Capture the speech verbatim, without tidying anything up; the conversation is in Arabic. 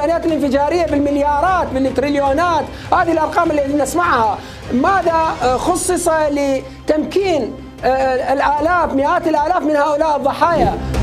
الميزانيات الانفجارية بالمليارات بالتريليونات، هذه الأرقام التي نسمعها. ماذا خصص لتمكين الآلاف مئات الآلاف من هؤلاء الضحايا؟